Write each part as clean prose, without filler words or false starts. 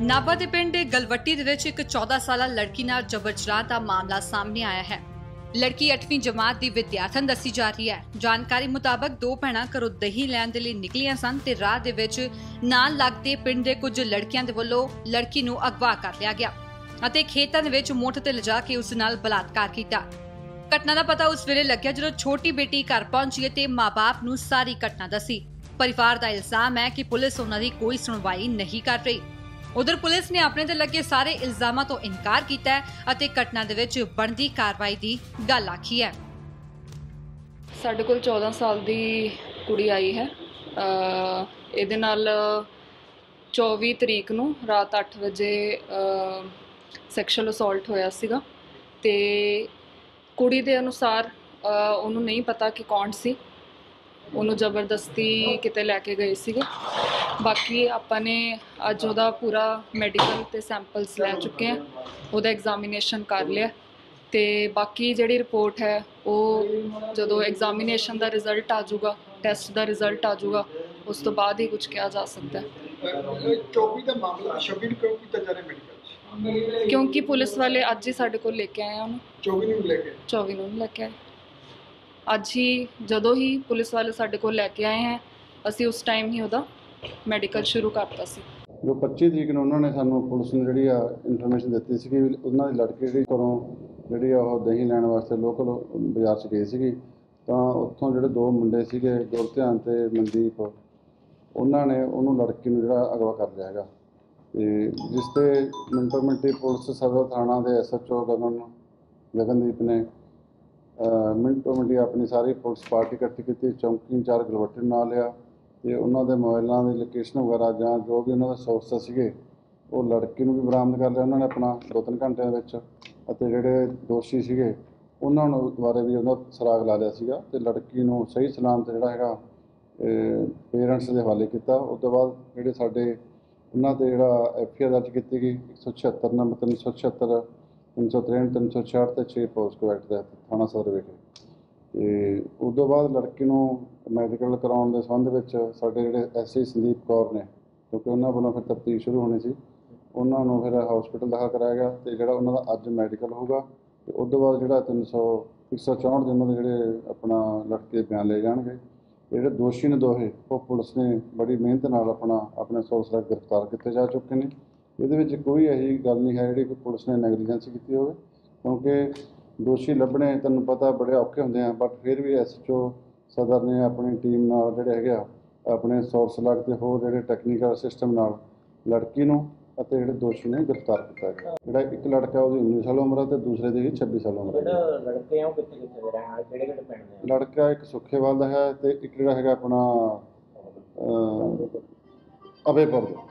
नाभा के पिंड गलवट्टी दे विच एक 14 साला लड़की नाल जबर जनाह दा मामला सामने आया है। लड़की 8वीं जमात की विद्यार्थन दसी जा रही है। जानकारी मुताबक दो भैणां घरों दही लैण दे लई निकलियां सन ते राह दे विच नाल लगदे पिंड दे कुछ लड़कियां दे वल्लों लड़की नूं अगवा कर लिया गया अते खेतां दे विच मोटर ते लिजा के उस नाल बलात्कार कीता। घटना दा पता उस वेले लग्या जदों छोटी बेटी घर पहुंची ते मां-बाप नूं सारी घटना दसी। परिवार दा इल्जाम है कि पुलिस उन्हां दी कोई सुणवाई नहीं कर रही। उधर पुलिस ने अपने ते लगे सारे इल्जामां तो इनकार किया है अते घटना दे विच बनदी कार्रवाई दी गल आखी है। साडे कोल 14 साल दी कुड़ी आई है। इहदे नाल 24 तरीक नूं रात 8 बजे सैक्शुअल असॉल्ट होया सीगा ते कुड़ी दे अनुसार उन्होंने नहीं पता कि कौन सी ਉਹਨੂੰ ਜ਼ਬਰਦਸਤੀ ਕਿਤੇ ਲੈ ਕੇ ਗਏ ਸੀਗੇ। ਬਾਕੀ ਆਪਾਂ ਨੇ ਅੱਜ ਉਹਦਾ ਪੂਰਾ ਮੈਡੀਕਲ ਤੇ ਸੈਂਪਲਸ ਲੈ ਚੁੱਕੇ ਹਾਂ, ਉਹਦਾ ਐਗਜ਼ਾਮੀਨੇਸ਼ਨ ਕਰ ਲਿਆ ਤੇ ਬਾਕੀ ਜਿਹੜੀ ਰਿਪੋਰਟ ਹੈ ਉਹ ਜਦੋਂ ਐਗਜ਼ਾਮੀਨੇਸ਼ਨ ਦਾ ਰਿਜ਼ਲਟ ਆ ਜਾਊਗਾ, ਟੈਸਟ ਦਾ ਰਿਜ਼ਲਟ ਆ ਜਾਊਗਾ, ਉਸ ਤੋਂ ਬਾਅਦ ਹੀ ਕੁਝ ਕਿਹਾ ਜਾ ਸਕਦਾ ਹੈ। 24 ਦਾ ਮਾਮਲਾ 26 ਕਿਉਂ ਕੀਤਾ ਜਾ ਰਿਹਾ ਮੈਡੀਕਲ? ਕਿਉਂਕਿ ਪੁਲਿਸ ਵਾਲੇ ਅੱਜ ਹੀ ਸਾਡੇ ਕੋਲ ਲੈ ਕੇ ਆਏ ਆ ਉਹਨੂੰ। 24 ਨੂੰ ਲੈ ਕੇ ਆਏ। ਅੱਜ ਹੀ ਜਦੋਂ ਹੀ ਪੁਲਿਸ ਵਾਲੇ ਸਾਡੇ ਕੋਲ ਲੈ ਕੇ ਆਏ ਹੈ ਅਸੀਂ ਉਸ ਟਾਈਮ ਹੀ ਉਹਦਾ ਮੈਡੀਕਲ ਸ਼ੁਰੂ ਕਰਤਾ ਸੀ। ਜੋ 25 ਤਰੀਕ ਨੂੰ ਉਹਨਾਂ ਨੇ ਸਾਨੂੰ ਪੁਲਿਸ ਨੂੰ ਜਿਹੜੀ ਆ ਇਨਫੋਰਮੇਸ਼ਨ ਦਿੱਤੀ ਸੀ ਕਿ ਉਹਨਾਂ ਦੀ ਲੜਕੀ ਜਿਹੜੀ ਘਰੋਂ ਜਿਹੜੀ ਆ ਉਹ ਦਹੀਂ ਲੈਣ ਵਾਸਤੇ ਲੋਕਲ ਬਾਜ਼ਾਰ 'ਚ ਗਈ ਸੀਗੀ ਤਾਂ ਉੱਥੋਂ ਜਿਹੜੇ ਦੋ ਮੁੰਡੇ ਸੀਗੇ ਗੁਰਧਿਆਨ ਤੇ ਮਨਦੀਪ ਉਹਨਾਂ ਨੇ ਉਹਨੂੰ ਲੜਕੀ ਨੂੰ ਜਿਹੜਾ ਅਗਵਾ ਕਰ ਲਿਆ ਹੈਗਾ ਤੇ ਜਿਸ ਤੇ ਮਿੰਟੋ ਮਿੰਟੀ ਪੁਲਿਸ ਸਦਰ ਥਾਣਾ ਦੇ SHO ਗਗਨਦੀਪ ਨੇ ਮਿੰਟੋ ਮਿੰਟੀ ਆਪਣੀ ਸਾਰੀ ਪੁਲਿਸ ਪਾਰਟੀ ਇਕੱਠੀ ਕੀਤੀ, ਚੌਂਕੀ ਇੰਚਾਰਜ ਗਲਵੱਟੀ ਨਾਲ ਲਿਆ ਤੇ ਉਹਨਾਂ ਦੇ ਮੋਬਾਈਲਾਂ ਦੀ ਲੋਕੇਸ਼ਨ ਵਗੈਰਾ ਜਾਂ ਜੋ ਵੀ ਉਹਨਾਂ ਦੇ ਸੋਰਸ ਸੀਗੇ ਉਹ ਲੜਕੀ ਨੂੰ ਵੀ ਬਰਾਮਦ ਕਰ ਲਿਆ ਉਹਨਾਂ ਨੇ ਆਪਣਾ 2-3 ਘੰਟਿਆਂ ਦੇ ਵਿੱਚ ਅਤੇ ਜਿਹੜੇ ਦੋਸ਼ੀ ਸੀਗੇ ਉਹਨਾਂ ਨੂੰ ਦੁਬਾਰੇ ਵੀ ਉਹਦਾ ਸੁਰਾਗ ਲਾ ਲਿਆ ਸੀਗਾ ਤੇ ਲੜਕੀ ਨੂੰ ਸਹੀ ਸਲਾਮਤ ਜਿਹੜਾ ਹੈਗਾ ਪੇਰੈਂਟਸ ਦੇ ਹਵਾਲੇ ਕੀਤਾ। ਉਸ ਤੋਂ ਬਾਅਦ ਜਿਹੜੇ ਸਾਡੇ ਉਹਨਾਂ 'ਤੇ ਜਿਹੜਾ FIR ਦਰਜ ਕੀਤੀ ਗਈ 176 ਨੰਬਰ 376 363 366 ਤੇ 6 ਪੋਸਕੋ ਐਕਟ ਦੇ ਥਾਣਾ ਸਦਰ ਵਿਖੇ ਤੇ ਉਸ ਤੋਂ ਬਾਅਦ ਲੜਕੀ ਨੂੰ ਮੈਡੀਕਲ ਕਰਾਉਣ ਦੇ ਸੰਬੰਧ ਵਿੱਚ ਸਾਡੇ ਜਿਹੜੇ SI ਸੰਦੀਪ ਕੌਰ ਨੇ ਕਿਉਂਕਿ ਉਹਨਾਂ ਵੱਲੋਂ ਫਿਰ ਤਫਤੀਸ਼ ਸ਼ੁਰੂ ਹੋਣੀ ਸੀ, ਉਹਨਾਂ ਨੂੰ ਫਿਰ ਹਸਪੀਟਲ ਦਾਖਲ ਕਰਾਇਆ ਗਿਆ ਤੇ ਜਿਹੜਾ ਉਹਨਾਂ ਦਾ ਅੱਜ ਮੈਡੀਕਲ ਹੋਊਗਾ ਤੇ ਉਸ ਤੋਂ ਬਾਅਦ ਜਿਹੜਾ 164 ਦਿਨਾਂ ਦੇ ਜਿਹੜੇ ਆਪਣਾ ਲੜਕੇ ਦੇ ਬਿਆਨ ਲਏ ਜਾਣਗੇ। ਜਿਹੜੇ ਦੋਸ਼ੀ ਨੇ ਦੋਹੇ ਉਹ ਪੁਲਿਸ ਨੇ ਬੜੀ ਮਿਹਨਤ ਨਾਲ ਆਪਣੇ ਸੋਰਸ ਨਾਲ ਗ੍ਰਿਫਤਾਰ ਕੀਤੇ ਜਾ ਚੁੱਕੇ ਨੇ। ਇਹਦੇ ਵਿੱਚ ਕੋਈ ਇਹੀ ਗੱਲ ਨਹੀਂ ਹੈ ਜਿਹੜੀ ਕਿ ਪੁਲਿਸ ਨੇ ਨੈਗਲੀਜੈਂਸ ਕੀਤੀ ਹੋਵੇ ਕਿਉਂਕਿ ਦੋਸ਼ੀ ਲੱਭਣੇ ਤੁਹਾਨੂੰ ਪਤਾ ਬੜੇ ਔਖੇ ਹੁੰਦੇ ਆ ਬਟ ਫਿਰ ਵੀ SHO ਸਦਰ ਨੇ ਆਪਣੀ ਟੀਮ ਨਾਲ ਜਿਹੜੇ ਹੈਗੇ ਆ ਆਪਣੇ ਸੋਰਸ ਲੱਗ ਤੇ ਹੋਰ ਜਿਹੜੇ ਟੈਕਨੀਕਲ ਸਿਸਟਮ ਨਾਲ ਲੜਕੀ ਨੂੰ ਅਤੇ ਜਿਹੜੇ ਦੋਸ਼ੀ ਨੇ ਗ੍ਰਿਫਤਾਰ ਕੀਤਾ ਗਿਆ। ਜਿਹੜਾ ਇੱਕ ਲੜਕਾ ਉਹਦੀ 19 ਸਾਲ ਉਮਰ ਹੈ ਤੇ ਦੂਸਰੇ ਦੀ 26 ਸਾਲ ਉਮਰ ਹੈ। ਜਿਹੜਾ ਲੜਕੇ ਆ ਉਹ ਕਿੱਥੇ ਦੇ ਰਹਿਣ ਵਾਲੇ ਕਿਹੜੇ ਪਿੰਡ ਦੇ? ਲੜਕਾ ਇੱਕ ਸੁੱਖੇਵਾਲ ਦਾ ਹੈ ਤੇ ਇੱਕ ਜਿਹੜਾ ਹੈਗਾ ਆਪਣਾ ਅਬੇਪੁਰ ਦਾ।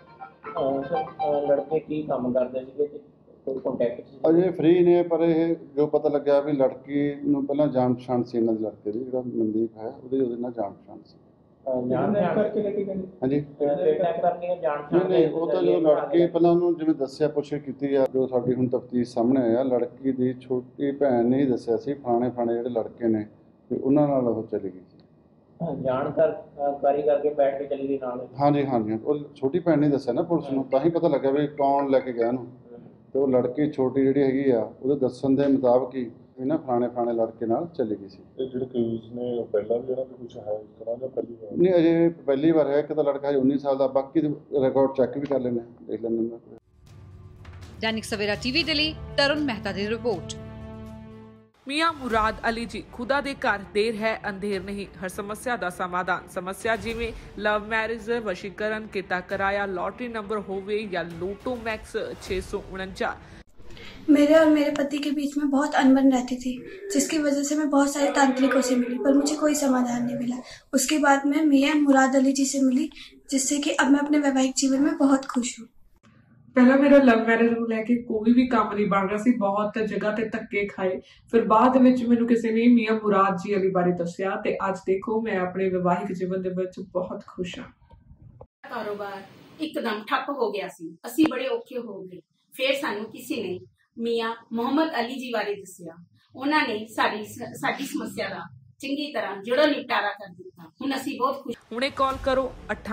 ਲੜਕੇ ਕੀ ਕੰਮ ਕਰਦੇ ਸੀਗੇ ਤੇ ਕੋਈ ਕੰਟੈਕਟ ਸੀ? ਅਜੇ ਫ੍ਰੀ ਨੇ ਪਰ ਇਹ ਜੋ ਪਤਾ ਲੱਗਿਆ ਵੀ ਲੜਕੀ ਨੂੰ ਪਹਿਲਾਂ ਜਾਣ ਪਛਾਣ ਸੀ ਇਹਨਾਂ ਦੇ ਲੜਕੇ ਦੀ ਜਿਹੜਾ ਮਨਦੀਪ ਹੈ ਉਹਦੇ ਨਾਲ ਜਾਣ ਪਛਾਣ ਸੀ। ਜਾਣ ਕਰਕੇ ਲੈ ਕੇ ਗਏ? ਹਾਂਜੀ ਕਿਡਨੈਪ ਕਰਕੇ ਜਾਣ ਪਛਾਣ? ਨਹੀਂ ਉਹ ਤਾਂ ਜੋ ਲੜਕੀ ਪਹਿਲਾਂ ਉਹਨੂੰ ਜਿਵੇਂ ਦੱਸਿਆ ਪੁੱਛ ਕੀਤੀ ਆ ਜੋ ਸਾਡੀ ਹੁਣ ਤਫਤੀਸ਼ ਸਾਹਮਣੇ ਆਇਆ ਲੜਕੀ ਦੀ ਛੋਟੀ ਭੈਣ ਨੇ ਹੀ ਦੱਸਿਆ ਸੀ ਫਲਾਣੇ ਜਿਹੜੇ ਲੜਕੇ ਨੇ ਤੇ ਉਹਨਾਂ ਨਾਲ ਉਹ ਚਲੀ ਗਈ ਸੀ। ਜਾਣਕਾਰੀ ਕਰਕੇ ਬੈਠ ਕੇ ਚਲੀ ਗਈ ਨਾਲ? ਹਾਂਜੀ ਉਹ ਛੋਟੀ ਭੈਣ ਨੇ ਦੱਸਿਆ ਨਾ ਪੁਲਿਸ ਨੂੰ ਤਾਂ ਹੀ ਪਤਾ ਲੱਗਾ ਵੀ ਕੌਣ ਲੈ ਕੇ ਗਿਆ ਉਹਨੂੰ ਤੇ ਉਹ ਲੜਕੀ ਛੋਟੀ ਜਿਹੜੀ ਹੈਗੀ ਆ ਉਹਦੇ ਦੱਸਣ ਦੇ ਮੁਤਾਬਕ ਹੀ ਇਹਨਾਂ ਫਲਾਣੇ ਲੜਕੇ ਨਾਲ ਚਲੀ ਗਈ ਸੀ। ਇਹ ਜਿਹੜੇ ਕੇਸ ਨੇ ਉਹ ਪਹਿਲਾਂ ਵੀ ਇਹਨਾਂ ਦੇ ਕੁਝ ਹੈ ਇਸ ਤਰ੍ਹਾਂ ਜਾਂ ਪਹਿਲੀ ਵਾਰ? ਨਹੀਂ ਅਜੇ ਪਹਿਲੀ ਵਾਰ ਹੈ। ਇੱਕ ਤਾਂ ਲੜਕਾ 19 ਸਾਲ ਦਾ, ਬਾਕੀ ਰਿਕਾਰਡ ਚੈੱਕ ਵੀ ਕਰ ਲੈਣੇ ਦੇਖ ਲੈਣੇ। दैनिक सवेरा TV ਦੇ ਲਈ ਤਰੁਣ ਮਹਿਤਾ ਦੀ ਰਿਪੋर्ट। मियां मुराद अली जी खुदा दे घर देर है अंधेर नहीं। हर समस्या दा समाधान। समस्या जिवें लव मैरिज, वशीकरण, किता कराया, लॉटरी नंबर होवे या लूटो मैक्स 649। मेरे और मेरे पति के बीच में बहुत अनबन रहती थी जिसकी वजह से मैं बहुत सारे तांत्रिकों से मिली पर मुझे कोई समाधान नहीं मिला। उसके बाद मैं मियां मुराद अली जी से मिली जिससे कि अब मैं अपने वैवाहिक जीवन में बहुत खुश हूँ। ਪਹਿਲਾਂ ਮੇਰਾ ਲਵ ਮੈਰਿਜ ਨੂੰ ਲੈ ਕੇ ਕੋਈ ਵੀ ਕੰਮ ਨਹੀਂ ਬਣ ਰਿਹਾ ਸੀ, ਬਹੁਤ ਜਗ੍ਹਾ ਤੇ ਧੱਕੇ ਖਾਏ। ਫਿਰ ਬਾਅਦ ਵਿੱਚ ਮੈਨੂੰ ਕਿਸੇ ਨੇ ਮੀਆਂ ਮੁਰਾਦ ਜੀ ਅਲੀ ਬਾਰੇ ਦੱਸਿਆ ਤੇ ਅੱਜ ਦੇਖੋ ਮੈਂ ਆਪਣੇ ਵਿਵਾਹਿਕ ਜੀਵਨ ਦੇ ਵਿੱਚ ਬਹੁਤ ਖੁਸ਼ ਹਾਂ। ਕਾਰੋਬਾਰ ਇੱਕਦਮ ਠੱਪ ਹੋ ਗਿਆ ਸੀ, ਅਸੀਂ ਬੜੇ ਔਖੇ ਹੋ ਗਏ। ਫਿਰ ਸਾਨੂੰ ਕਿਸੇ ਨੇ ਮੀਆਂ ਮੁਹੰਮਦ ਅਲੀ ਜੀ ਬਾਰੇ ਦੱਸਿਆ। ਉਹਨਾਂ ਨੇ ਸਾਡੀ ਸਮੱਸਿਆ ਦਾ ਚੰਗੀ ਤਰ੍ਹਾਂ ਜਿਹੜਾ ਨਿਪਟਾਰਾ ਕਰ ਦਿੱਤਾ। ਹੁਣ ਅਸੀਂ ਬਹੁਤ ਖੁਸ਼। ਹੁਣੇ ਕਾਲ ਕਰੋ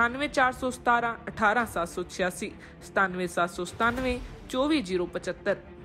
98417 18786 97797 24075।